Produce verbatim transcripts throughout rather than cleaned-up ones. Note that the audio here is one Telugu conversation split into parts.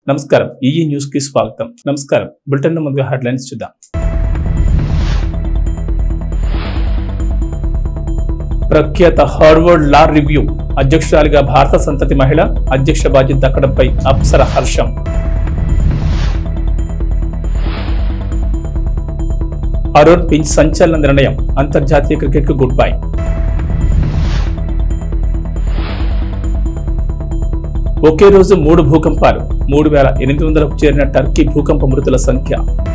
నమస్కారం ఈ న్యూస్ కి స్వాగతం. నమస్కారం. బులెటిన్ లో ముందుగా హెడ్లైన్స్ చూద్దాం. ప్రఖ్యాత హార్వర్డ్ లా రివ్యూ అధ్యక్షురాలిగా భారత సంతతి మహిళ, అధ్యక్ష బాధ్యత దక్కడంపై అప్సర హర్షం. అరోన్ పించ్ సంచలన నిర్ణయం, అంతర్జాతీయ క్రికెట్ కు గుడ్ బై. ఒకే రోజు మూడు భూకంపాలు, మూడు వేల ఎనిమిది వందలకు చేరిన టర్కీ భూకంప మృతుల సంఖ్య.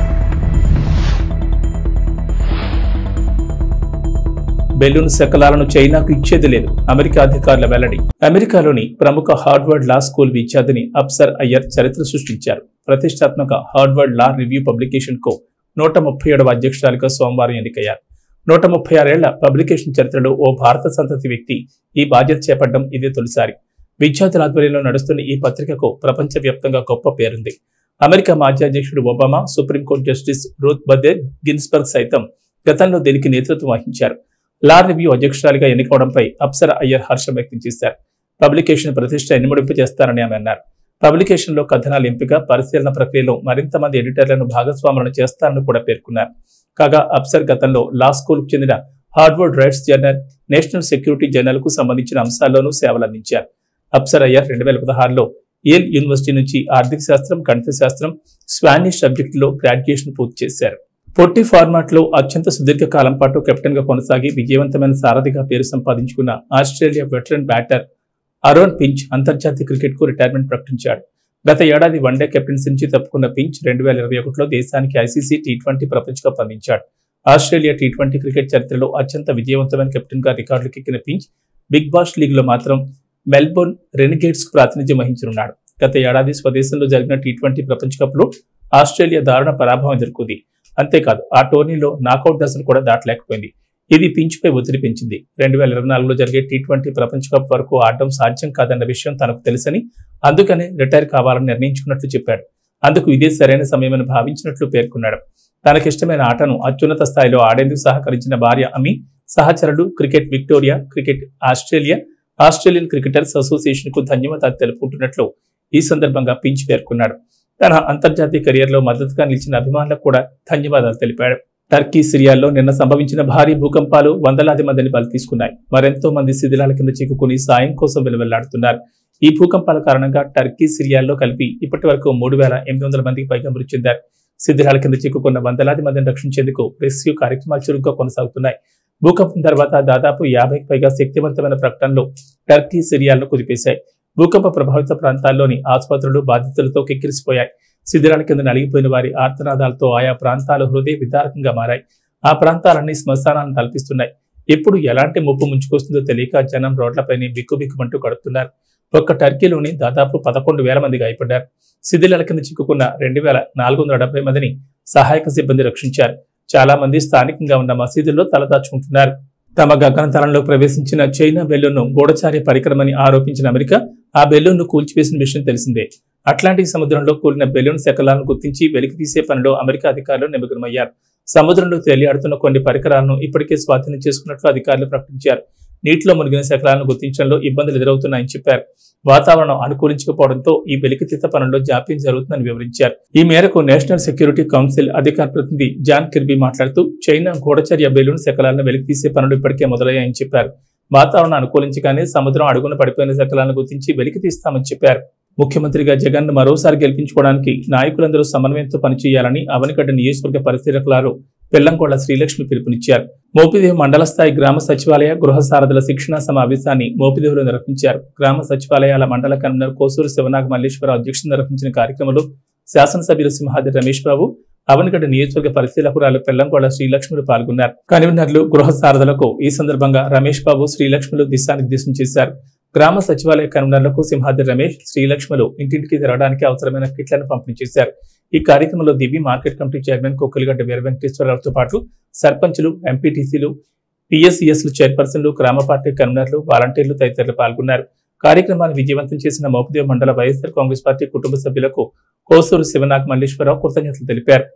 బెలూన్ శకలాలను చైనాకు ఇచ్చేది లేదు, అమెరికా అధికారుల వెల్లడి. అమెరికాలోని ప్రముఖ హార్వర్డ్ లా స్కూల్ విద్యార్థిని అప్సర్ అయ్యర్ చరిత్ర సృష్టించారు. ప్రతిష్టాత్మక హార్వర్డ్ లా రివ్యూ పబ్లికేషన్ కు నూట ముప్పై ఏడవ అధ్యక్షురాలిగా సోమవారం ఎన్నికయ్యారు. నూట ముప్పై ఆరేళ్ల పబ్లికేషన్ చరిత్రలో ఓ భారత సంతతి వ్యక్తి ఈ బాధ్యత చేపట్టడం ఇదే తొలిసారి. విద్యార్థుల ఆధ్వర్యంలో నడుస్తున్న ఈ పత్రికకు ప్రపంచవ్యాప్తంగా గొప్ప పేరుంది. అమెరికా మాజీ అధ్యక్షుడు Obama, supreme court justice Ruth Bader Ginsburg సైతం గతంలో దీనికి నేతృత్వం వహించారు. లా రివ్యూ అధ్యక్షురాలిగా ఎన్నుకోవడంపై అప్సర అయ్యర్ హర్షం వ్యక్తం చేశారు. పబ్లికేషన్ ప్రతిష్ట ఎన్నుమడింపు చేస్తారని ఆమె అన్నారు. పబ్లికేషన్లో కథనాల ఎంపిక, పరిశీలన ప్రక్రియలో మరింత మంది ఎడిటర్లను భాగస్వాములను చేస్తారని కూడా పేర్కొన్నారు. కాగా అప్సర్ గతంలో లా స్కూల్ కు చెందిన Harvard rights journal, national security journal కు సంబంధించిన అంశాల్లోనూ సేవలందించారు. అప్సర్ అయ్యర్ రెండు వేల పదహారులో యేల్ యూనివర్సిటీ నుంచి ఆర్థిక శాస్త్రం, గణిత శాస్త్రం, స్పానిష్ సబ్జెక్టులో గ్రాడ్యుయేషన్ పూర్తి చేశారు. పొట్టి ఫార్మాట్ లో అత్యంత సుదీర్ఘ కాలం పాటు కెప్టెన్ గా కొనసాగి విజయవంతమైన సారథిగా పేరు సంపాదించుకున్న Australia veteran batter Aaron Finch అంతర్జాతీయ క్రికెట్ కు రిటైర్మెంట్ ప్రకటించాడు. గత ఏడాది వన్డే కెప్టెన్సీ నుంచి తప్పుకున్న పించ్ రెండు వేల ఇరవై ఒకటిలో దేశానికి ఐసీసీ టీ ట్వంటీ ప్రపంచ కప్ అందించాడు. ఆస్ట్రేలియా టీ ట్వంటీ క్రికెట్ చరిత్రలో అత్యంత విజయవంతమైన కెప్టెన్ గా రికార్డులకు ఎక్కిన పించ్ బిగ్ బాష్ లీగ్ లో మాత్రం మెల్బోర్న్ రెనిగేట్స్ కు ప్రాతినిధ్యం వహించనున్నాడు. గత ఏడాది స్వదేశంలో జరిగిన టీ ట్వంటీ ప్రపంచ కప్ లో ఆస్ట్రేలియా దారుణ పరాభవం ఎదుర్కొంది. అంతేకాదు ఆ టోర్నీలో నాకౌట్ దశను కూడా దాటలేకపోయింది. ఇది పించ్ పై ఒత్తిడి పెంచింది. రెండు వేల ఇరవై నాలుగులో జరిగే టీ ట్వంటీ ప్రపంచ కప్ వరకు ఆడడం సాధ్యం కాదన్న విషయం తనకు తెలుసని, అందుకనే రిటైర్ కావాలని నిర్ణయించుకున్నట్లు చెప్పాడు. అందుకు ఇదే సరైన సమయమని భావించినట్లు పేర్కొన్నాడు. తనకిష్టమైన ఆటను అత్యున్నత స్థాయిలో ఆడేందుకు సహకరించిన భార్య అమి, సహచరుడు, cricket Victoria, cricket Australia, Australian cricketers association కు ధన్యవాదాలు తెలుపుకుంటున్నట్లు ఈ సందర్భంగా పించ్ పేర్కొన్నాడు. తన అంతర్జాతీయ కెరియర్ లో మద్దతుగా నిలిచిన అభిమానులకు కూడా ధన్యవాదాలు తెలిపాడు. టర్కీ, సిరియాల్లో నిన్న సంభవించిన భారీ భూకంపాలు వందలాది మందిని బలి తీసుకున్నాయి. మరెంతో మంది శిథిలాల కింద చిక్కుకుని సాయం కోసం వెలువెల్లాడుతున్నారు. ఈ భూకంపాల కారణంగా టర్కీ, సిరియాల్లో కలిపి ఇప్పటి వరకు మూడు వేల ఎనిమిది వందల మందికి పైగా మృతి చెందారు. శిథిలాల కింద చిక్కుకున్న వందలాది మందిని రక్షించేందుకు రెస్క్యూ కార్యక్రమాలు చురుగ్గా కొనసాగుతున్నాయి. భూకంపం తర్వాత దాదాపు యాభైకి పైగా శక్తివంతమైన ప్రకటనలు టర్కీ, సిరియాలను కుదిపేశాయి. భూకంప ప్రభావిత ప్రాంతాల్లోని ఆసుపత్రులు బాధితులతో కిక్కిరిసిపోయాయి. శిథిలాల కింద నలిగిపోయిన వారి ఆర్తనాదాలతో ఆయా ప్రాంతాలు హృదయ విదారకంగా మారాయి. ఆ ప్రాంతాలన్నీ శ్మశానాలను తలపిస్తున్నాయి. ఎప్పుడు ఎలాంటి ముప్పు ముంచుకొస్తుందో తెలియక జనం రోడ్లపైనే బిక్కుబిక్కుమంటూ గడుపుతున్నారు. ఒక్క టర్కీలోని దాదాపు పదకొండు వేల మంది గాయపడ్డారు. శిథిలాల కింద చిక్కుకున్న రెండు వేల నాలుగు వందల డెబ్బై మందిని సహాయక సిబ్బంది రక్షించారు. చాలా మంది స్థానికంగా ఉన్న మసీదుల్లో తలదాచుకుంటున్నారు. తమ గగనతలంలో ప్రవేశించిన చైనా బెలూన్ను గూఢచార్య పరికరమని ఆరోపించిన అమెరికా ఆ బెలూన్ను కూల్చివేసిన విషయం తెలిసిందే. అట్లాంటిక్ సముద్రంలో కూలిన బెలూన్ శకలాలను గుర్తించి వెలికి తీసే పనిలో అమెరికా అధికారులు నిమగ్నమయ్యారు. సముద్రంలో తేలియాడుతున్న కొన్ని పరికరాలను ఇప్పటికే స్వాధీనం చేసుకున్నట్లు అధికారులు ప్రకటించారు. నీటిలో మునిగిన శకలాలను గుర్తించడంలో ఇబ్బందులు ఎదురవుతున్నాయని చెప్పారు. వాతావరణం అనుకూలించకపోవడంతో ఈ వెలికితీత పనుల్లో జాప్యం జరుగుతుందని వివరించారు. ఈ మేరకు నేషనల్ సెక్యూరిటీ కౌన్సిల్ అధికార ప్రతినిధి జాన్ కిర్బీ మాట్లాడుతూ చైనా గూఢచర్య బెలూన్ శకలాలను వెలికితీసే పనులు ఇప్పటికే మొదలయ్యాయని చెప్పారు. వాతావరణం అనుకూలించగానే సముద్రం అడుగున పడిపోయిన శకలాలను గుర్తించి వెలికి తీస్తామని చెప్పారు. ముఖ్యమంత్రిగా జగన్ మరోసారి గెలిపించుకోవడానికి నాయకులందరూ సమన్వయంతో పనిచేయాలని అవనిగడ్డ నియోజకవర్గ పరిశీలకులు పెల్లంకొండ శ్రీలక్ష్మి పిలుపునిచ్చారు. మోపిదేవి మండల స్థాయి గ్రామ సచివాలయ గృహ సారథుల శిక్షణా సమావేశాన్ని మోపిదేవిలో నిర్వహించారు. గ్రామ సచివాలయాల మండల కన్వీనర్ కోసూరు శివనాగ మల్లేశ్వరరావు అధ్యక్షతన నిర్వహించిన కార్యక్రమంలో శాసనసభ్యులు సింహాద్రి రమేష్ బాబు, అవనిగడ్డ నియోజకవర్గ పరిశీలకురాలు పెల్లంకొండ శ్రీలక్ష్మిలు పాల్గొన్నారు. కన్వీనర్లు, గృహ సారథులకు ఈ సందర్భంగా రమేష్ బాబు, శ్రీలక్ష్మిలు దిశానిర్దేశం చేశారు. గ్రామ సచివాలయ కన్వీనర్లకు సింహాద్రి రమేష్, శ్రీలక్ష్మిలు ఇంటింటికి తిరగడానికి అవసరమైన కిట్లను పంపిణీ చేశారు. ఈ కార్యక్రమంలో Divi market committee chairman Kokkaligadda Veera వెంకటేశ్వరరావుతో పాటు సర్పంచులు, ఎంపీటీసీలు, పిఎస్సిఎస్లు చైర్పర్సన్లు, గ్రామ పార్టీ కన్వీనర్లు, వాలంటీర్లు తదితరులు పాల్గొన్నారు. కార్యక్రమాన్ని విజయవంతం చేసిన మోపిదేవి మండల వైఎస్ఆర్ కాంగ్రెస్ పార్టీ కుటుంబ సభ్యులకు కోసూరు శివనాగ్ మల్లేశ్వరరావు కృతజ్ఞతలు తెలిపారు.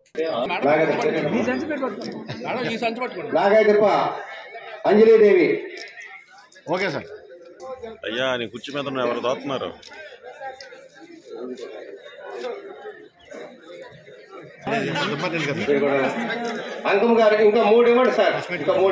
అయ్యా నీ కుర్చీ మీద ఎవరు దోస్తున్నారు? అంకం గారికి ఇంకా మూడు ఇవ్వండి సార్, ఇంకా మూడు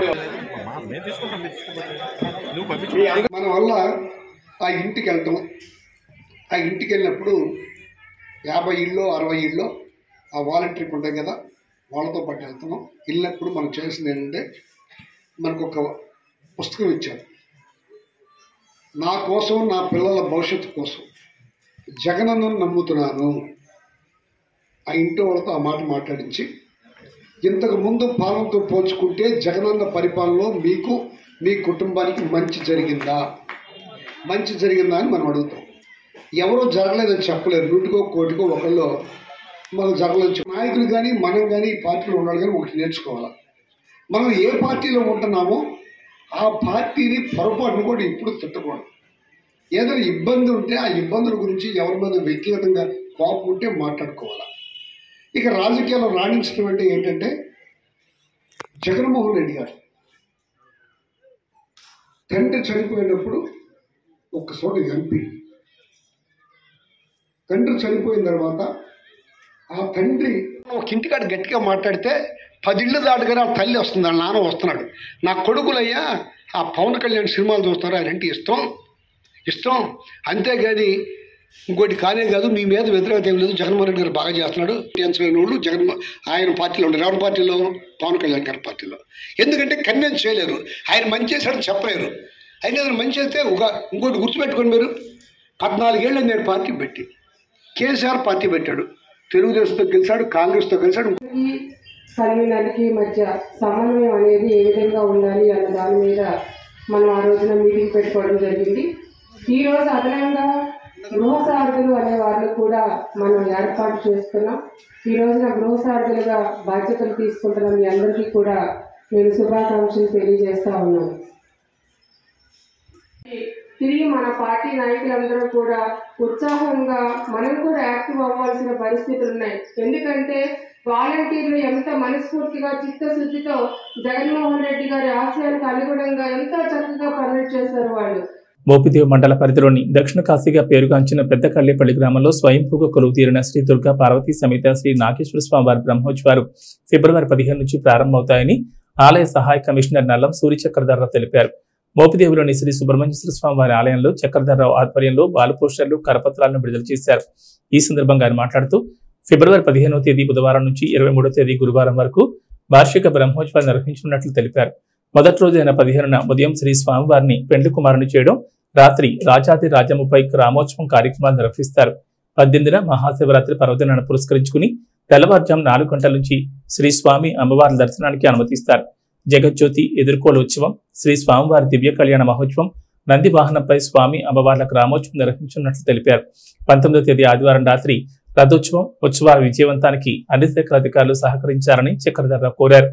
మన వల్ల ఆ ఇంటికి వెళ్తాం. ఆ ఇంటికి వెళ్ళినప్పుడు యాభై ఇళ్ళు అరవై ఇళ్ళు ఆ వాలంటీర్కి ఉంటాయి కదా, వాళ్ళతో పాటు వెళ్తున్నాం. వెళ్ళినప్పుడు మనం చేసింది ఏంటంటే మనకు ఒక పుస్తకం ఇచ్చారు. నా కోసం, నా పిల్లల భవిష్యత్తు కోసం జగనన్నను నమ్ముతున్నాను. ఆ ఇంటి వాళ్ళతో ఆ మాట మాట్లాడించి, ఇంతకు ముందు పాలనతో పోల్చుకుంటే జగనన్న పరిపాలనలో మీకు మీ కుటుంబానికి మంచి జరిగిందా మంచి జరిగిందా అని మనం అడుగుతాం. ఎవరో జరగలేదని చెప్పలేరు. నూటికో కోటికో ఒకళ్ళు మనం జరగలేదు. నాయకులు కానీ మనం కానీ ఈ పార్టీలో ఉన్నాడు కానీ ఒకటి నేర్చుకోవాలి. మనం ఏ పార్టీలో ఉంటున్నామో ఆ పార్టీని పొరపాటును కూడా ఇప్పుడు తిట్టకూడదు. ఏదైనా ఇబ్బంది ఉంటే ఆ ఇబ్బందుల గురించి ఎవరి మీద వ్యక్తిగతంగా కోపం ఉంటే మాట్లాడుకోవాలి. ఇక రాజకీయాల్లో రాణించడం అంటే ఏంటంటే జగన్మోహన్ రెడ్డి గారు తండ్రి చనిపోయినప్పుడు ఒక్క చోట ఎంపీ, తండ్రి చనిపోయిన తర్వాత ఆ తండ్రి ఒక ఇంటికాడ గట్టిగా మాట్లాడితే పదిళ్ళు దాటుగానే ఆ తల్లి వస్తుంది, ఆ నాన్న వస్తున్నాడు. నా కొడుకులయ్యా ఆ పవన్ కళ్యాణ్ సినిమాలు చూస్తారు, ఆయన అంటే ఇష్టం ఇష్టం అంతేగాని ఇంకోటి కానే కాదు. మీ మీద వ్యతిరేకత ఏం లేదు. జగన్మోహన్ రెడ్డి గారు బాగా చేస్తున్నాడు. టీఎన్సీలో వాళ్ళు జగన్ ఆయన పార్టీలో ఉండరు. ఎవరి పార్టీలో? పవన్ కళ్యాణ్ గారి పార్టీలో. ఎందుకంటే కన్విన్స్ చేయలేరు. ఆయన మంచి చేశాడని చెప్పలేరు. అయినా ఏదైనా మంచి చేస్తే ఒక ఇంకోటి గుర్తుపెట్టుకోండి మీరు, పద్నాలుగేళ్ళు నేను పార్టీ పెట్టి కేసీఆర్ పార్టీ పెట్టాడు, తెలుగుదేశంతో గెలిచాడు, కాంగ్రెస్తో గెలిచాడు. కన్వీనర్కి మధ్య సమన్వయం అనేది ఏ విధంగా ఉండాలి అన్న దాని మీద మనం ఆ రోజున మీటింగ్ పెట్టుకోవడం జరిగింది. ఈరోజు అదనంగా గృహ సారథులు అనే వాళ్ళు కూడా మనం ఏర్పాటు చేస్తున్నాం. ఈ రోజున గృహ సారథులుగా బాధ్యతలు తీసుకుంటున్న మీ అందరికీ కూడా నేను శుభాకాంక్షలు తెలియజేస్తా ఉన్నాను. తిరిగి మన పార్టీ నాయకులందరూ కూడా ఉత్సాహంగా మనం కూడా యాక్టివ్ అవ్వాల్సిన పరిస్థితులు ఉన్నాయి. ఎందుకంటే వాలంటీర్లు ఎంత మనస్ఫూర్తిగా చిత్తశుద్ధితో జగన్మోహన్ రెడ్డి గారి ఆశయాలకు అనుగుణంగా ఎంతో చక్కగా పనులు చేశారు వాళ్ళు. మోపిదేవ్ మండల పరిధిలోని దక్షిణ కాశీగా పేరుగాంచిన పెద్దకల్లేపల్లి గ్రామంలో స్వయంభూగా కొలువు తీరిన శ్రీ దుర్గా పార్వతీ సమేత శ్రీ నాగేశ్వర స్వామి వారి బ్రహ్మోత్సవాలు ఫిబ్రవరి పదిహేను నుంచి ప్రారంభమవుతాయని ఆలయ సహాయ కమిషనర్ నల్లం సూర్యచక్రధర్రావు తెలిపారు. మోపిదేవిలోని శ్రీ సుబ్రహ్మణ్యేశ్వర స్వామి వారి ఆలయంలో చక్రధర్రావు ఆధ్వర్యంలో బాల పోస్టర్లు, కరపత్రాలను విడుదల చేశారు. ఈ సందర్భంగా ఆయన మాట్లాడుతూ ఫిబ్రవరి పదిహేనవ తేదీ బుధవారం నుంచి ఇరవై మూడో తేదీ గురువారం వరకు వార్షిక బ్రహ్మోత్సవాలు నిర్వహించనున్నట్లు తెలిపారు. మొదటి రోజైన పదిహేనున ఉదయం శ్రీ స్వామివారిని పెండ్లి కుమారుని చేయడం, రాత్రి రాజాది రాజముపై రామోత్సవం కార్యక్రమాలు నిర్వహిస్తారు. పద్దెనిమిదిన మహాశివరాత్రి పర్వదినాన్ని పురస్కరించుకుని తెల్లవారుజాము నాలుగు గంటల నుంచి శ్రీ స్వామి అమ్మవారి దర్శనానికి అనుమతిస్తారు. జగజ్యోతి ఎదుర్కోలు ఉత్సవం, శ్రీ స్వామివారి దివ్య కళ్యాణ మహోత్సవం, నంది వాహనంపై స్వామి అమ్మవార్లకు రామోత్సవం నిర్వహించనున్నట్లు తెలిపారు. పంతొమ్మిదవ తేదీ ఆదివారం రాత్రి రథోత్సవం, ఉత్సవాల విజయవంతానికి అన్ని శాఖల అధికారులు సహకరించారని చక్రధర్రావు కోరారు.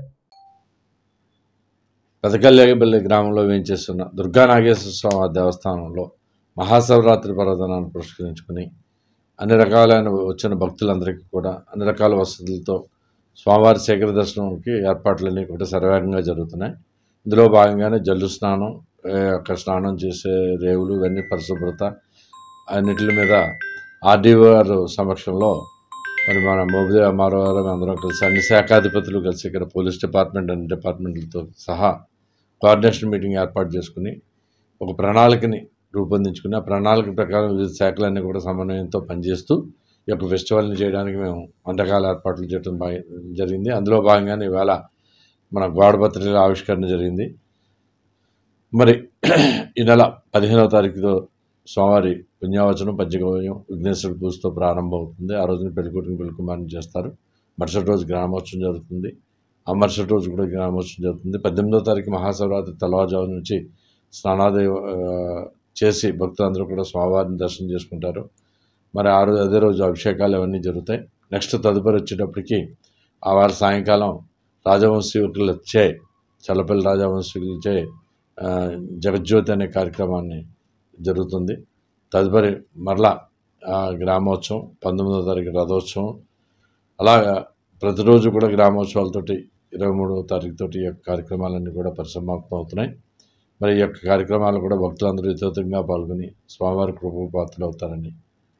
పెదకల్లేపల్లి గ్రామంలో వేయించేస్తున్న దుర్గా నాగేశ్వర స్వామి దేవస్థానంలో మహాశివరాత్రి పర్వదినాన్ని పురస్కరించుకుని అన్ని రకాలైన వచ్చిన భక్తులందరికీ కూడా అన్ని రకాల వసతులతో స్వామివారి శేఖర దర్శనంకి ఏర్పాట్లన్నీ కూడా శరవేగంగా జరుగుతున్నాయి. ఇందులో భాగంగానే జల్లు స్నానం, అక్కడ స్నానం చేసే రేవులు, ఇవన్నీ పరిశుభ్రత అన్నిటి మీద ఆర్డీఓ గారు సమక్షంలో మరి మన మోపిదేవి అమ్మారావు గారు అందరం కలిసి అన్ని శాఖాధిపతులు కలిసి ఇక్కడ పోలీస్ డిపార్ట్మెంట్ అన్ని డిపార్ట్మెంట్లతో సహా కోఆర్డినేషన్ మీటింగ్ ఏర్పాటు చేసుకుని ఒక ప్రణాళికని రూపొందించుకుని ఆ ప్రణాళిక ప్రకారం వివిధ శాఖలన్నీ కూడా సమన్వయంతో పనిచేస్తూ ఈ యొక్క ఫెస్టివల్ని చేయడానికి మేము వంటకాల ఏర్పాట్లు చేయడం జరిగింది. అందులో భాగంగానే ఈవేళ మన గోడపత్రికల ఆవిష్కరణ జరిగింది. మరి ఈ నెల పదిహేనవ తారీఖుతో స్వామివారి పుణ్యావచనం, పంచగవ్యం, విఘ్నేశ్వర పూజతో ప్రారంభం అవుతుంది. ఆ రోజున పెళ్ళికొడుకుని పెళ్ళికుమారిని చేస్తారు. మరుసటి రోజు గ్రామోత్సవం జరుగుతుంది. ఆ మరుసటి రోజు కూడా గ్రామోత్సవం జరుగుతుంది. పద్దెనిమిదవ తారీఖు మహాశివరాత్రి తెల్లవారుజాము నుంచి స్నానాది చేసి భక్తులందరూ కూడా స్వామివారిని దర్శనం చేసుకుంటారు. మరి ఆ రోజు అదే రోజు అభిషేకాలు అవన్నీ జరుగుతాయి. నెక్స్ట్ తదుపరి వచ్చేటప్పటికి ఆ వారి సాయంకాలం రాజవంశీకులచే చల్లపల్లి రాజవంశీకులచే జగజ్యోతి అనే కార్యక్రమాన్ని జరుగుతుంది. తదుపరి మరలా గ్రామోత్సవం, పంతొమ్మిదవ తారీఖు రథోత్సవం, అలాగా ప్రతిరోజు కూడా గ్రామోత్సవాలతోటి ఇరవై మూడవ తారీఖుతోటి ఈ యొక్క కార్యక్రమాలన్నీ కూడా పరిసమాప్తం అవుతున్నాయి. మరి ఈ యొక్క కార్యక్రమాలు కూడా భక్తులందరూ యథోచితంగా పాల్గొని స్వామివారి కృపపాత్రులు అవుతారని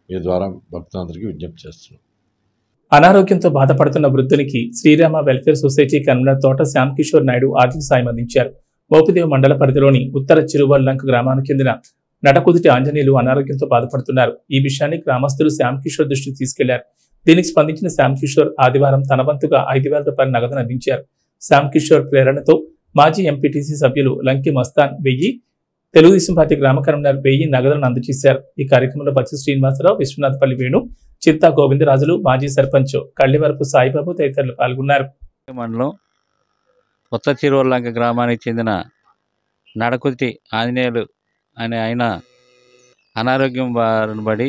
మీ ద్వారా భక్తులందరికీ విజ్ఞప్తి చేస్తున్నాం. అనారోగ్యంతో బాధపడుతున్న వృద్ధునికి Srirama welfare society convenor Thota Shyamkishore Naidu ఆర్థిక సాయం అందించారు. మోపిదేవి మండల పరిధిలోని ఉత్తర చిరువల్లంక గ్రామానికి చెందిన నడకుదుటి ఆంజనేయులు అనారోగ్యంతో బాధపడుతున్నారు. ఈ విషయాన్ని గ్రామస్తులు శ్యామకిషోర్ దృష్టికి తీసుకెళ్లారు. దీనికి స్పందించిన శ్యామకిషోర్ ఆదివారం తన వంతుగా ఐదు వేల రూపాయల నగదును అందించారు. శ్యామకిషోర్ ప్రేరణతో మాజీ ఎంపీటీసీ సభ్యులు లంకి మస్తాన్ వెయ్యి, తెలుగుదేశం పార్టీ గ్రామ కన్వీనర్ వెయ్యి నగదులను అందజేశారు. ఈ కార్యక్రమంలో బత్స శ్రీనివాసరావు, విశ్వనాథపల్లి వేణు, చింతా గోవిందరాజులు, మాజీ సర్పంచ్ కళ్ళివరపు సాయిబాబు తదితరులు పాల్గొన్నారు. మండలం కొత్త చిరువల్లంక గ్రామానికి చెందిన నడకుతి ఆంజనేయులు అనే ఆయన అనారోగ్యం బారిన పడి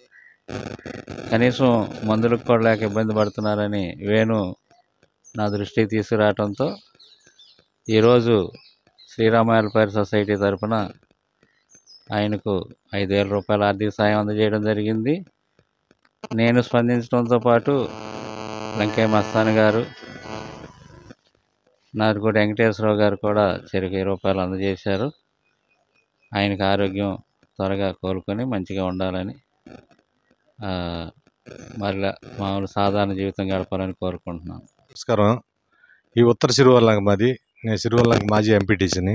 కనీసం మందులకు కూడా లేక ఇబ్బంది పడుతున్నారని వేణు నా దృష్టికి తీసుకురావడంతో ఈరోజు శ్రీరామ వెల్ఫేర్ సొసైటీ తరఫున ఆయనకు ఐదు వేల రూపాయల ఆర్థిక సాయం అందజేయడం జరిగింది. నేను స్పందించడంతో పాటు లంకే మస్తాన్ గారు, నాటుకోటి వెంకటేశ్వరరావు గారు కూడా చెరుకు వెయ్యి రూపాయలు అందజేశారు. ఆయనకు ఆరోగ్యం త్వరగా కోలుకొని మంచిగా ఉండాలని, మరలా మామూలు సాధారణ జీవితం గడపాలని కోరుకుంటున్నాను. నమస్కారం. ఈ ఉత్తర సిరువల్లంక మాది. నేను సిరువల్లంక మాజీ ఎంపీటీసీని.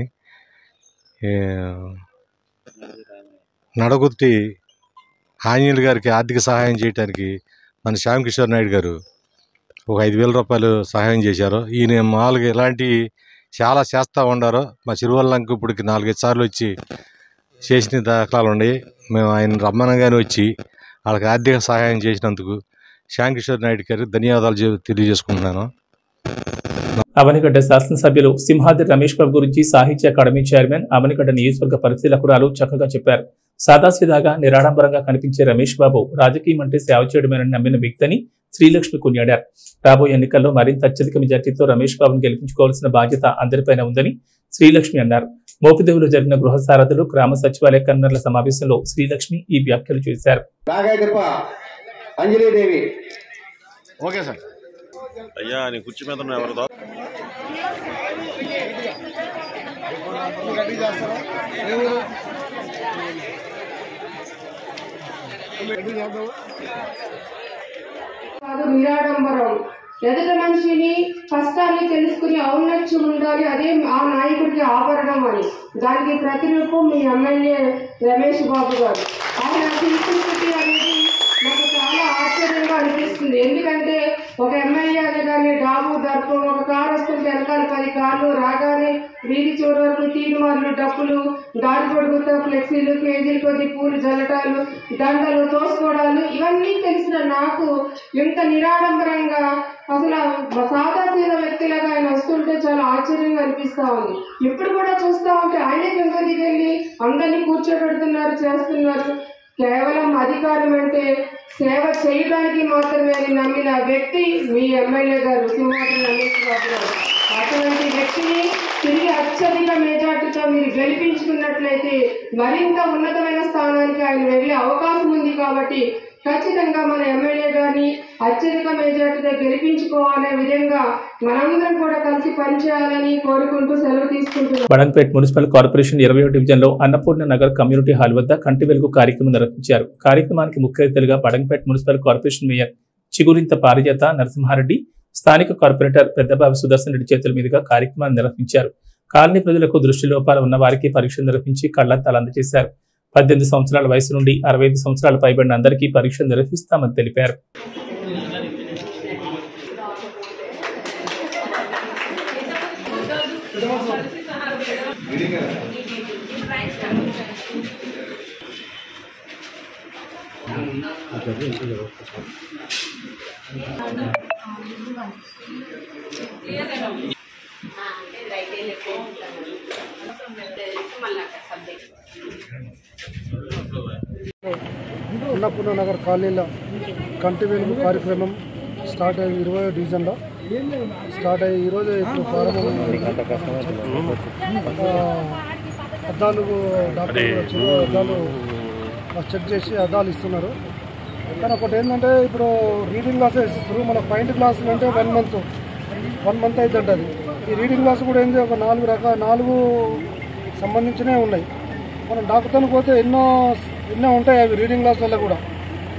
నడగుత్తి ఆంజనేయులు గారికి ఆర్థిక సహాయం చేయడానికి మన శ్యామకిషోర్ నాయుడు గారు ఒక ఐదు వేల రూపాయలు సహాయం చేశారు. ఈయన మామూలుగా ఇలాంటి చాలా చేస్తూ ఉండారు. మా సిరువల్లంక ఇప్పటికి నాలుగైదు సార్లు వచ్చి చేసిన దాఖలాలు ఉన్నాయి. మేము ఆయన రమ్మనగానే వచ్చి వాళ్ళకి ఆర్థిక సహాయం చేసినందుకు శ్యామకిషోర్ నాయుడు గారికి ధన్యవాదాలు తెలియజేసుకుంటున్నాను. అవనిగడ్డ శాసనసభ్యులు సింహాద్రి రమేష్ బాబు గురించి సాహిత్య అకాడమీ చైర్మన్, అవనిగడ్డ నియోజకవర్గ పరిశీలకురాలు చక్కగా చెప్పారు. సాదాసీదాగా నిరాడంబరంగా కనిపించే రమేష్ బాబు రాజకీయం అంటే సేవ చేయడమేనని నమ్మిన వ్యక్తిని శ్రీలక్ష్మి కొనియాడారు. రాబోయే ఎన్నికల్లో మరింత అత్యధిక మెజార్టీతో రమేష్ బాబును గెలిపించుకోవాల్సిన బాధ్యత అందరిపైన ఉందని శ్రీలక్ష్మి అన్నారు. మోపిదేవిలో జరిగిన గృహ సారథులు, గ్రామ సచివాలయ కన్వీనర్ల సమావేశంలో శ్రీలక్ష్మి ఈ వ్యాఖ్యలు చేశారు. అయ్యా నీ కుర్చీ మీద ఎవరిదో కాదు నిరాడంబరం. ఎదుట మనిషిని కష్టాన్ని తెలుసుకుని ఔన్నత్యం ఉండాలి, అదే ఆ నాయకుడికి ఆభరణం అని. దానికి ప్రతిరూపం మీ ఎమ్మెల్యే రమేష్ బాబు గారు. ఆయన సింప్లిసిటీ అనేది నాకు చాలా ఆశ్చర్యంగా అనిపిస్తుంది. ఎందుకంటే ఒక ఎమ్మెల్యే అనగానే డాబు దర్పం, ఒక కారు వస్తుంటే వెనకాల పది కార్లు రాగానే వీధి చివరి వరకు తీర్మార్లు, డప్పులు, దారి పొడుగుతో ఫ్లెక్సీలు, కేజీలు కొద్ది పూలు జల్లటాలు, దండలు, తోసుకోవడాలు, ఇవన్నీ తెలిసిన నాకు ఎంత నిరాడంబరంగా అసలు సాదాసీద వ్యక్తిలాగా ఆయన వస్తుంటే చాలా ఆశ్చర్యంగా అనిపిస్తా ఉంది. ఇప్పుడు కూడా చూస్తూ ఉంటే ఆయనే కింద దిగెళ్ళి అందరినీ కూర్చోబెడుతున్నారు, చేస్తున్నారు. కేవలం అధికారం అంటే సేవ చేయడానికి మాత్రమే అని నమ్మిన వ్యక్తి మీ ఎమ్మెల్యే గారు సింహాద్రి రమేష్ బాబు గారు. అటువంటి వ్యక్తిని తిరిగి అత్యధిక మెజార్టీతో మీరు గెలిపించుకున్నట్లయితే మరింత ఉన్నతమైన స్థానానికి ఆయన వెళ్ళే అవకాశం ఉంది. కాబట్టి ఖచ్చితంగా మన ఎమ్మెల్యే గారిని అత్యధిక మెజార్టీతో గెలిపించుకోవాలనే విధంగా మనందరం కూడా కలిసి పనిచేయాలని కోరుకుంటూ సెలవు తీసుకుంటున్నాం. బడంగపేట్ మున్సిపల్ కార్పొరేషన్ ఇరవై డివిజన్ లో అన్నపూర్ణ నగర్ కమ్యూనిటీ హాల్ వద్ద కంటి వెలుగు కార్యక్రమం నిర్వహించారు. కార్యక్రమానికి ముఖ్య అతిథులుగా Badangpet municipal corporation mayor Chigurintha Parijatha Narasimha Reddy, స్థానిక కార్పొరేటర్ పెద్దబాబు సుదర్శన్ రెడ్డి చేతుల మీదుగా కార్యక్రమాన్ని నిర్వహించారు. కాలనీ ప్రజలకు దృష్టి లోపాలు ఉన్న వారికి పరీక్షలు నిర్వహించి కళ్లద్దాలు అందజేశారు. పద్దెనిమిది సంవత్సరాల వయసు నుండి అరవై ఐదు సంవత్సరాలు పైబడిన అందరికీ పరీక్షలు నిర్వహిస్తామని తెలిపారు. అన్నపూర్ణ నగర్ కాలనీలో కంటి వెలుగు కార్యక్రమం స్టార్ట్ అయ్యి ఇరవై డివిజన్లో స్టార్ట్ అయ్యి ఈరోజు ఇప్పుడు ప్రారంభమైంది. అద్దాలు డాక్టర్ అద్దాలు చెక్ చేసి అద్దాలు ఇస్తున్నారు. కానీ ఒకటి ఏంటంటే ఇప్పుడు రీడింగ్ గ్లాసెస్ ఇస్తారు. మన పాయింట్ గ్లాసులు అంటే వన్ మంత్ వన్ మంత్ అయితే ఉంటుంది. ఈ రీడింగ్ గ్లాస్ కూడా ఏంటి ఒక నాలుగు రకాల నాలుగు సంబంధించినవి ఉన్నాయి. మనం డాక్టర్తో పోతే ఎన్నో ఎన్నో ఉంటాయి అవి రీడింగ్ గ్లాస్ వల్ల కూడా.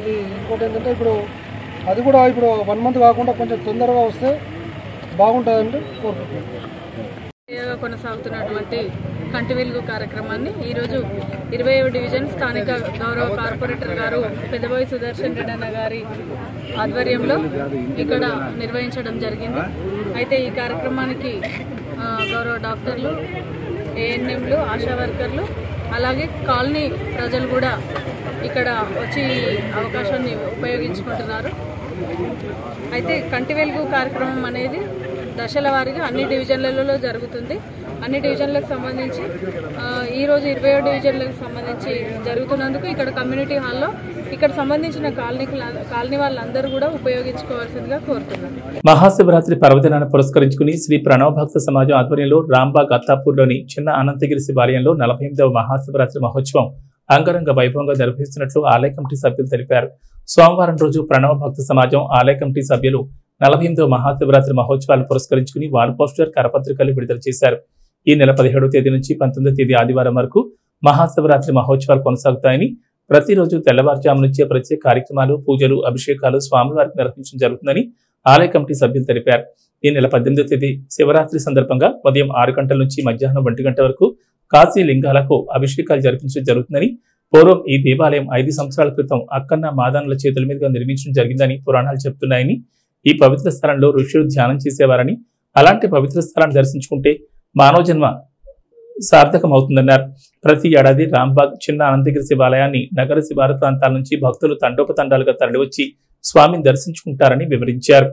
అది ఇంకోటి ఏంటంటే ఇప్పుడు అది కూడా ఇప్పుడు వన్ మంత్ కాకుండా కొంచెం తొందరగా వస్తే బాగుంటుందని కోరుకుంటున్నాను. కొనసాగుతున్నటువంటి కంటి వెలుగు కార్యక్రమాన్ని ఈరోజు ఇరవై డివిజన్ స్థానిక గౌరవ కార్పొరేటర్ గారు పెద్దబోయి సుదర్శన్ రెడ్డి అన్న గారి ఆధ్వర్యంలో ఇక్కడ నిర్వహించడం జరిగింది. అయితే ఈ కార్యక్రమానికి గౌరవ డాక్టర్లు, ఏఎన్ఎంలు, ఆశా వర్కర్లు, అలాగే కాలనీ ప్రజలు కూడా ఇక్కడ వచ్చి అవకాశాన్ని ఉపయోగించుకుంటున్నారు. అయితే కంటి వెలుగు కార్యక్రమం అనేది దశల వారీగా అన్ని డివిజన్లలో జరుగుతుంది. అన్ని డివిజన్లకు సంబంధించి ఈరోజు ఇరవై డివిజన్లకు సంబంధించి జరుగుతున్నందుకు ఇక్కడ కమ్యూనిటీ హాల్లో ఇక్కడ సంబంధించిన కాలనీ కాలనీ వాళ్ళందరూ కూడా ఉపయోగించుకోవాల్సిందిగా కోరుతున్నాను. మహాశివరాత్రి పర్వదినాన్ని పురస్కరించుకుని శ్రీ ప్రణవ్ భక్త సమాజం ఆధ్వర్యంలో రాంబాగ్ అత్తాపూర్లోని చిన్న అనంతగిరి శివాలయంలో నలభై ఎనిమిదవ మహాశివరాత్రి మహోత్సవం అంగరంగ వైభవంగా నిర్వహిస్తున్నట్లు ఆలయ కమిటీ సభ్యులు తెలిపారు. సోమవారం రోజు ప్రణవ్ భక్త సమాజం ఆలయ కమిటీ సభ్యులు నలభై ఎనిమిదవ మహాశివరాత్రి మహోత్సవాలను పురస్కరించుకుని వాల్ పోస్టర్, కరపత్రికలు విడుదల చేశారు. ఈ నెల పదిహేడవ తేదీ నుంచి పంతొమ్మిదవ తేదీ ఆదివారం వరకు మహాశివరాత్రి మహోత్సవాలు కొనసాగుతాయని, ప్రతిరోజు తెల్లవారుజాము నుంచే ప్రత్యేక కార్యక్రమాలు, పూజలు, అభిషేకాలు స్వామివారికి నిర్వహించడం జరుగుతుందని ఆలయ కమిటీ సభ్యులు తెలిపారు. ఈ నెల పద్దెనిమిదవ తేదీ శివరాత్రి సందర్భంగా ఉదయం ఆరు గంటల నుంచి మధ్యాహ్నం ఒంటి గంట వరకు కాశీ లింగాలకు అభిషేకాలు జరిపించడం జరుగుతుందని, పూర్వం ఈ దేవాలయం ఐదు సంవత్సరాల క్రితం అక్కన్న మాదానుల చేతుల మీదుగా నిర్మించడం జరిగిందని పురాణాలు చెబుతున్నాయని, ఈ పవిత్ర స్థలంలో ఋషులు ధ్యానం చేసేవారని, అలాంటి పవిత్ర స్థలాన్ని దర్శించుకుంటే మానవ జన్మ సార్థకమవుతుందన్నారు. ప్రతి ఏడాది రాంబాగ్ చిన్న అనంతగిరి శివాలయాన్ని నగర శివార ప్రాంతాల నుంచి భక్తులు తండోపతండాలుగా తరలివచ్చి స్వామిని దర్శించుకుంటారని వివరించారు.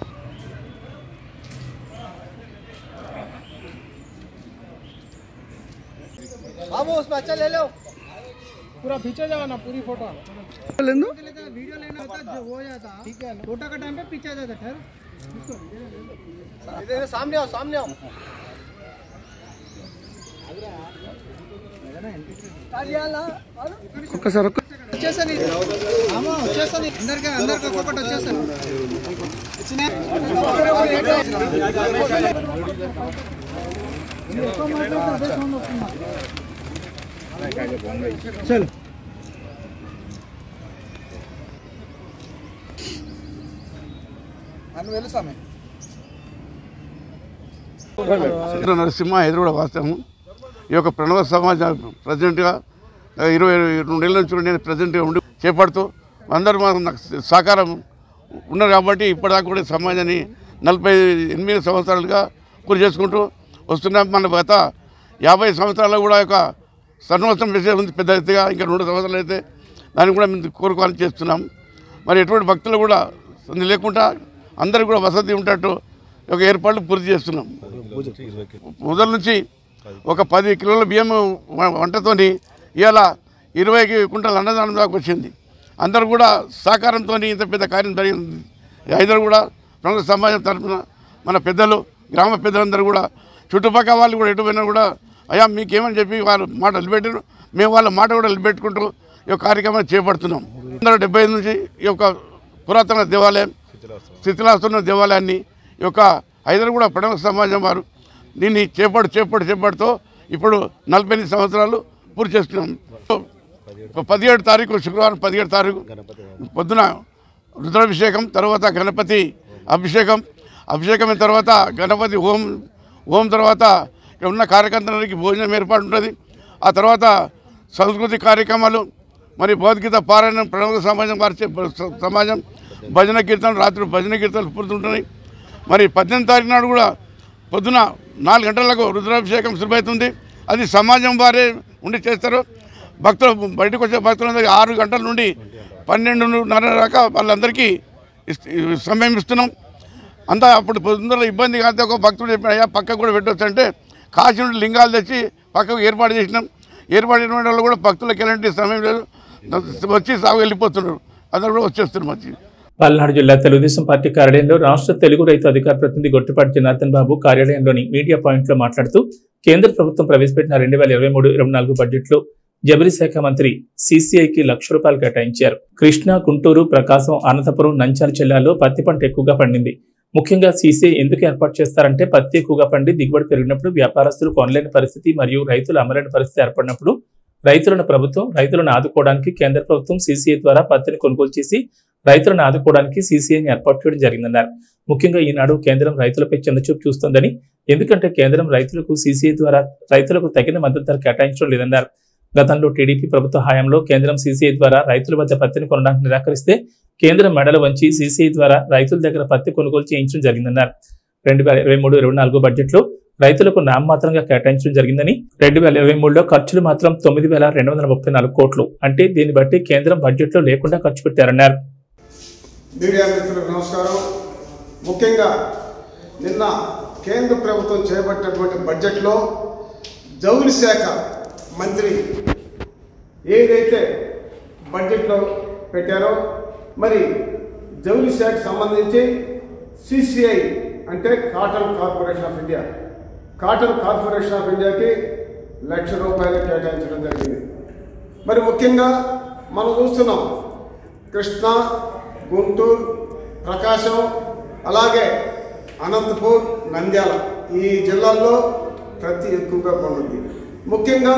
पूरा पीछे जाओ ना, पूरी फोटो ले लो, वीडियो लेना होता है वो जाता, ठीक है, फोटो का टाइम पे पीछे जाता है। इधर सामने आओ, सामने आओ, ఒక్కసారి వచ్చేసని అమ్మ వచ్చేసని అందరికి అందరికి ఒక్కొక్కటి వచ్చేసని చల్ నరసింహ హైదరాబాద్ వాస్తవము. ఈ యొక్క ప్రణవ సమాజ ప్రెసిడెంట్గా ఇరవై రెండేళ్ళ నుంచి నేను ప్రెసిడెంట్గా ఉండి చేపడుతూ అందరూ మాకు నాకు సహకారం ఉన్నారు కాబట్టి ఇప్పటిదాకా కూడా సమాజాన్ని నలభై ఎనిమిది సంవత్సరాలుగా పూర్తి చేసుకుంటూ వస్తున్నాం. మన గత యాభై సంవత్సరాల్లో కూడా యొక్క సన్నివేశం చేసే ఉంది పెద్ద ఎత్తుగా. ఇంకా రెండు సంవత్సరాలు అయితే దాన్ని కూడా మేము కోరుకోవాలని చేస్తున్నాం. మరి ఎటువంటి భక్తులు కూడా లేకుండా అందరికీ కూడా వసతి ఉండేట్టు ఒక ఏర్పాట్లు పూర్తి చేస్తున్నాం. మొదల నుంచి ఒక పది కిలోల బియ్యం వంటతోని ఇవాళ ఇరవై కుంటల అన్నదానం దాకా వచ్చింది. అందరూ కూడా సహకారంతో ఇంత పెద్ద కార్యం జరిగింది. హైదరాబాద్ కూడా ప్రముఖ సమాజం తరఫున మన పెద్దలు, గ్రామ పెద్దలందరూ కూడా చుట్టుపక్కల వాళ్ళు కూడా ఎటుపోయినా కూడా అయ్యా మీకేమని చెప్పి వాళ్ళు మాట నిలబెట్టారు. మేము వాళ్ళ మాట కూడా నిలబెట్టుకుంటూ ఈ యొక్క కార్యక్రమాన్ని చేపడుతున్నాం. వందల డెబ్బై ఐదు నుంచి ఈ యొక్క పురాతన దేవాలయం, స్థితిలాస్తున్న దేవాలయాన్ని ఈ యొక్క హైదరాబాద్ కూడా ప్రముఖ సమాజం వారు దీన్ని చేపడు చేపడు చేపడుతూ ఇప్పుడు నలభై ఎనిమిది సంవత్సరాలు పూర్తి చేస్తున్నాం. పదిహేడు తారీఖు శుక్రవారం పదిహేడు తారీఖు పొద్దున రుద్రాభిషేకం, తర్వాత గణపతి అభిషేకం, అభిషేకం అయిన తర్వాత గణపతి హోం హోం తర్వాత ఇక్కడ ఉన్న కార్యకర్తలకి భోజనం ఏర్పాటు ఉంటుంది. ఆ తర్వాత సంస్కృతి కార్యక్రమాలు, మరి భగవద్గీత పారాయణం, ప్రముఖ సమాజం వారి సమాజం భజన కీర్తనలు, రాత్రి భజన కీర్తనలు పూర్తుంటున్నాయి. మరి పద్దెనిమిది తారీఖు నాడు కూడా పొద్దున నాలుగు గంటలకు రుద్రాభిషేకం శుభమవుతుంది. అది సమాజం వారే ఉండి చేస్తారు. భక్తులు బయటకు వచ్చే భక్తులందరికీ ఆరు గంటల నుండి పన్నెండున్నర దాకా వాళ్ళందరికీ సమయం ఇస్తున్నాం. అంతా అప్పుడు పొద్దున్న ఇబ్బంది కాదు. ఒక భక్తుడు చెప్పిన అయ్యా పక్కకు కూడా పెట్టవచ్చు అంటే కాశీ నుండి లింగాలు తెచ్చి పక్కకు ఏర్పాటు చేసినాం. ఏర్పాటు చేసిన వాళ్ళు కూడా భక్తులకు ఎలాంటి సమయం లేదు, వచ్చి సాగు వెళ్ళిపోతున్నారు. అందరూ కూడా వచ్చేస్తున్నారు. మంచి పల్నాడు జిల్లా తెలుగుదేశం పార్టీ కార్యాలయంలో రాష్ట్ర తెలుగు రైతు అధికార ప్రతినిధి గొట్టిపాటి జనార్దన్ బాబు కార్యాలయంలోని మీడియా పాయింట్లో మాట్లాడుతూ కేంద్ర ప్రభుత్వం ప్రవేశపెట్టిన రెండు వేల ఇరవై మూడు ఇరవై నాలుగు బడ్జెట్లో జబరి శాఖ మంత్రి సీసీఐకి లక్ష రూపాయలు కేటాయించారు. కృష్ణా, గుంటూరు, ప్రకాశం, అనంతపురం, నంద్యాల జిల్లాల్లో పత్తి పంట ఎక్కువగా పండింది. ముఖ్యంగా సీసీఐ ఎందుకు ఏర్పాటు చేస్తారంటే పత్తి ఎక్కువగా పండి దిగుబడి పెరిగినప్పుడు వ్యాపారస్తులు కొనలేని పరిస్థితి మరియు రైతులు అమ్మలేని పరిస్థితి ఏర్పడినప్పుడు రైతులను ప్రభుత్వం రైతులను ఆదుకోవడానికి కేంద్ర ప్రభుత్వం సీసీఐ ద్వారా పత్తిని కొనుగోలు చేసి రైతులను ఆదుకోవడానికి సీసీఐని ఏర్పాటు చేయడం జరిగిందన్నారు. ముఖ్యంగా ఈనాడు కేంద్రం రైతులపై చిన్నచూపు చూస్తోందని, ఎందుకంటే కేంద్రం రైతులకు సీసీఐ ద్వారా రైతులకు తగిన మద్దతు ధర కేటాయించడం లేదన్నారు. గతంలో టీడీపీ ప్రభుత్వ హయాంలో కేంద్రం సీసీఐ ద్వారా రైతుల వద్ద పత్తిని కొనడానికి నిరాకరిస్తే కేంద్రం మెడలు వంచి సీసీఐ ద్వారా రైతుల దగ్గర పత్తి కొనుగోలు చేయించడం జరిగిందన్నారు. రెండు వేల ఇరవై మూడు ఇరవై నాలుగు బడ్జెట్లో రైతులకు నామమాత్రంగా కేటాయించడం జరిగిందని, రెండు వేల ఇరవై మూడులో ఖర్చులు మాత్రం తొమ్మిది వేల రెండు వందల ముప్పై నాలుగు కోట్లు అంటే దీన్ని బట్టి కేంద్రం బడ్జెట్లో లేకుండా ఖర్చు పెట్టారన్నారు. మీడియా మిత్రులకు నమస్కారం. ముఖ్యంగా నిన్న కేంద్ర ప్రభుత్వం చేపట్టినటువంటి బడ్జెట్లో జౌళి శాఖ మంత్రి ఏదైతే బడ్జెట్లో పెట్టారో మరి జౌళి శాఖకు సంబంధించి సిసిఐ అంటే cotton corporation of India cotton corporation of ఇండియాకి లక్ష రూపాయలు కేటాయించడం జరిగింది. మరి ముఖ్యంగా మనం చూస్తున్నాం కృష్ణా, గుంటూరు, ప్రకాశం, అలాగే అనంతపూర్, నంద్యాల ఈ జిల్లాల్లో ప్రతి ఎక్కువగా పండుంది. ముఖ్యంగా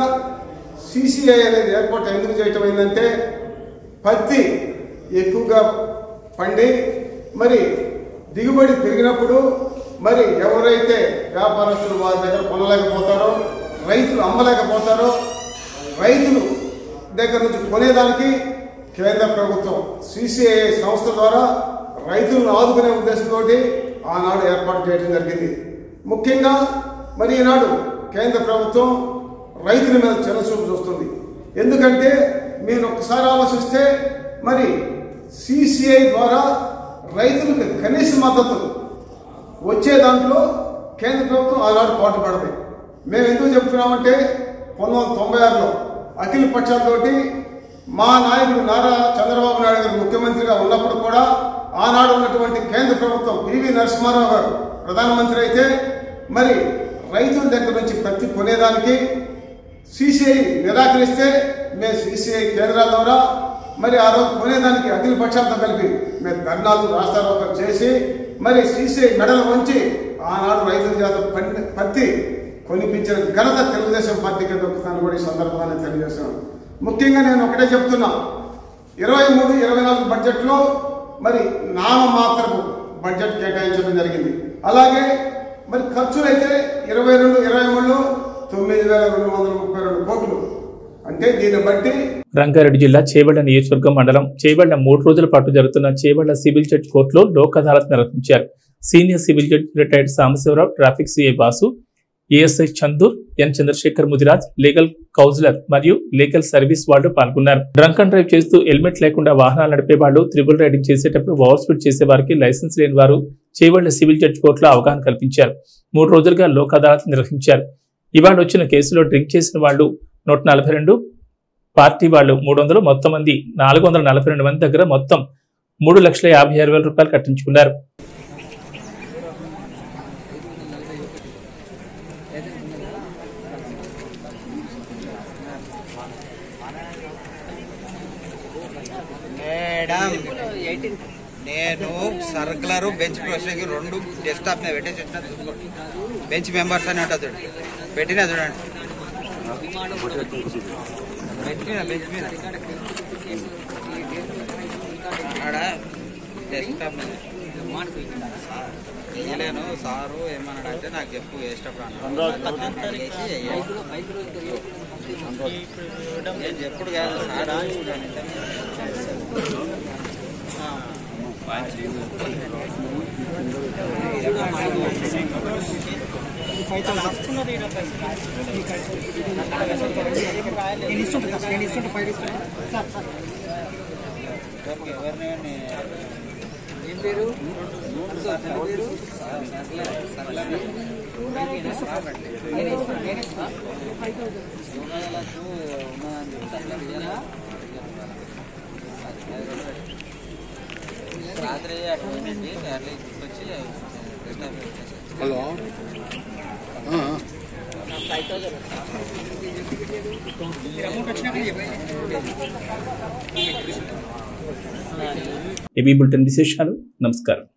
సిసిఐ అనేది ఏర్పాటు ఎందుకు చేయటం అయిందంటే పత్తి ఎక్కువగా పండి మరి దిగుబడి పెరిగినప్పుడు మరి ఎవరైతే వ్యాపారస్తులు వారి దగ్గర కొనలేకపోతారో, రైతులు అమ్మలేకపోతారో, రైతులు దగ్గర నుంచి కొనేదానికి కేంద్ర ప్రభుత్వం సిసిఐ సంస్థ ద్వారా రైతులను ఆదుకునే ఉద్దేశంతో ఆనాడు ఏర్పాటు చేయడం జరిగింది. ముఖ్యంగా మరి ఈనాడు కేంద్ర ప్రభుత్వం రైతుల మీద చిన్నచూపు చూస్తుంది. ఎందుకంటే మీరు ఒకసారి ఆలోచిస్తే మరి సిసిఐ ద్వారా రైతులకు కనీస మద్దతు వచ్చే దాంట్లో కేంద్ర ప్రభుత్వం ఆనాడు పాటుపడదు. మేము ఎందుకు చెప్తున్నామంటే పంతొమ్మిది వందల తొంభై ఆరులో అఖిల పక్షాలతోటి మా నాయకుడు నారా చంద్రబాబు నాయుడు గారు ముఖ్యమంత్రిగా ఉన్నప్పుడు కూడా ఆనాడు ఉన్నటువంటి కేంద్ర ప్రభుత్వం పివి నరసింహారావు గారు ప్రధానమంత్రి అయితే మరి రైతుల దగ్గర నుంచి పత్తి కొనేదానికి సిసిఐ నిరాకరిస్తే మేము సిసిఐ కేంద్రాల ద్వారా మరి ఆ రోజు కొనేదానికి అఖిల పక్షాలతో కలిపి మేము ధర్నాలు రాస్తారోకలు చేసి మరి సిసిఐ మెడలు వంచి ఆనాడు రైతుల చేత పత్తి కొనిపించిన ఘనత తెలుగుదేశం పార్టీకి దొక్కుతాను కూడా ఈ సందర్భంగా తెలియజేస్తున్నాను. ముఖ్యంగా నేను ఒకటే చెప్తున్నా, ఇరవై మూడు ఇరవై నాలుగు బడ్జెట్లో మరి నామమాత్రపు బడ్జెట్ కేటాయించడం జరిగింది. అలాగే మరి ఖర్చులైతే ఇరవై రెండు ఇరవై మూడులో తొమ్మిది వేల రెండు వందల ముప్పై రెండు కోట్లు అంటే దీన్ని బట్టి రంగారెడ్డి జిల్లా చేవెళ్ల నియోజకవర్గం మండలం చేవెళ్ల మూడు రోజుల పాటు జరుగుతున్న చేవెళ్ల సివిల్ జడ్జ్ కోర్టులో లోక్ అదాలత్ నిర్వహించారు. Senior civil judge retired Sambasiva Rao, traffic CI Basu, ASI Chandur, N Chandrasekhar Mudiraj, legal counsellor మరియు లీగల్ సర్వీస్ వాళ్ళు పాల్గొన్నారు. డ్రంక్ అండ్ డ్రైవ్ చేస్తూ హెల్మెట్ లేకుండా వాహనాలు నడిపే వాళ్ళు, త్రిబుల్ రైడింగ్ చేసేటప్పుడు ఓవర్ స్పీడ్ చేసే వారికి లైసెన్స్ లేని వారు చేవెళ్ల సివిల్ జడ్జ్ కోర్టులో అవగాహన కల్పించారు. మూడు రోజులుగా లోక్ అదాలత్ నిర్వహించారు. ఇవాళ వచ్చిన కేసులో డ్రింక్ చేసిన వాళ్ళు నూట నలభై రెండు, పార్టీ వాళ్ళు మూడు వందలు, మొత్తం మంది నాలుగు వందల నలభై రెండు మంది దగ్గర మొత్తం మూడు లక్షల యాభై ఆరు వేల రూపాయలు కట్టించుకున్నారు. నేను సర్కులర్ బెంచ్ ప్రొసెసింగ్ రెండు డెస్క్టాప్ మీద పెట్టేసి వచ్చిన చూసుకోండి. బెంచ్ మెంబర్స్ అని ఉంటుంది చూడండి, పెట్టినా చూడండి. బెంచ్ మీద బెంచ్ మీద ఆడ డెస్క్టాప్ మీద చేయలేను సారు ఏమన్నాడంటే నాకు చెప్పు వేసేటప్పుడు అన్నాడు. నేను చెప్పుడు కాదు సార్ ఎవరిని ఏం పేరు రాత్రి అటువంటి అట్లా వచ్చి హలో ఏబీ బులెటిన్ విశేషాలు. నమస్కారం.